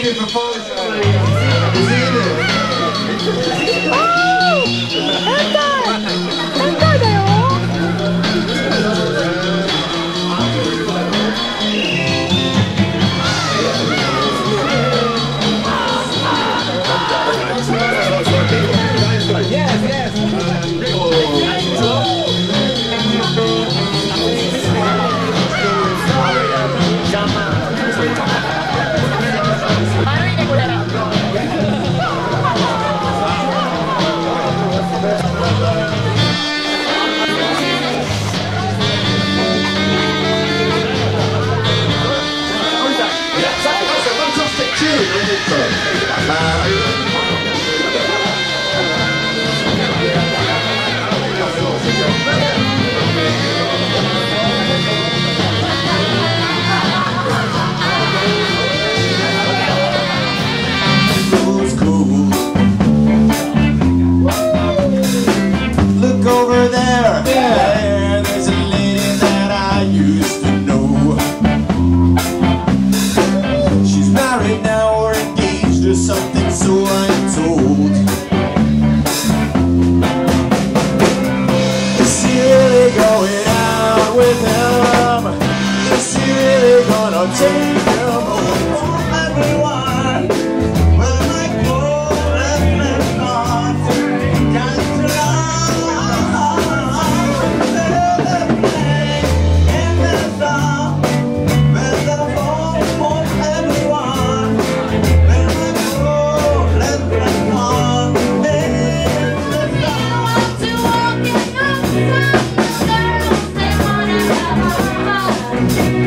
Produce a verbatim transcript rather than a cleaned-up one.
new proposal. Is he in it? Oh! Hentai! Hentai だよ! Yes, yes. Look over there, there, there's a lady that I used to know. She's married now or engaged or something, so I'm told. Is she really going out with him? Is she really gonna take him home? Everyone, where am I going? Let's not dance Walking outside, the girls they wanna have a